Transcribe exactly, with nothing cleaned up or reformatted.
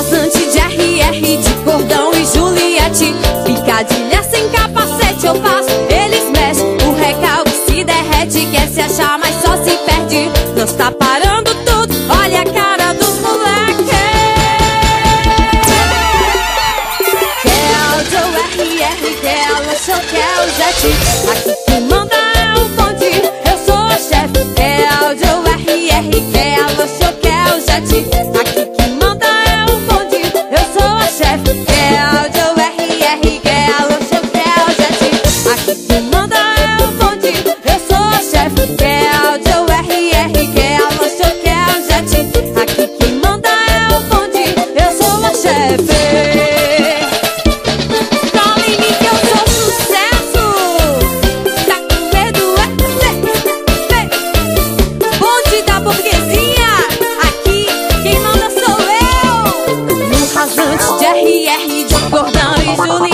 rasante de R R, de cordão e Juliette, picadilha sem capacete eu faço, eles mexem, o recalque se derrete, quer se achar mas só se perde. Nós tá parando tudo, olha a cara dos moleques. Quer o Joe R R, quer o Luxo, quer o Jet, aqui quem manda é o bonde, eu sou a chefe. Quer o Joe R R, quer o Luxo, quer o Jet, aqui quem manda é o bonde, eu sou a chefe. Quer o Joe R R, quer o Luxo, quer o Jet, aqui quem manda é o bonde, eu sou a chefe. Quer o Joe R R, quer o Luxo, quer o Jet, aqui quem manda é o bonde, eu sou a chefe. Rasante de R R, de cordão e Juliette,